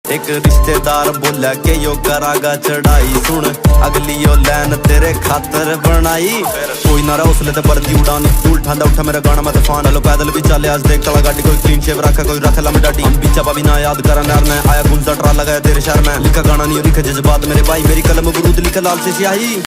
एक रिश्तेदार बोला के यो करागा चढ़ाई, सुन अगली यो लैन तेरे खातर बनाई। कोई ना रहा उसले ते बर्दी उड़ानी, धूल ठंडा उठा मेरा गाना मैं तूफान लो पैदल भी चले आज देख चला गाड़ी। कोई क्लीन शेव रखा कोई रख ला मेरा टीम बिचा भी ना याद करा नर में आया गुंजा ट्रा लगाया तेरे शहर में। लिखा गाना नहीं लिखा जज्बात मेरे भाई, मेरी कलम बरूद लिखा लाल से स्याही।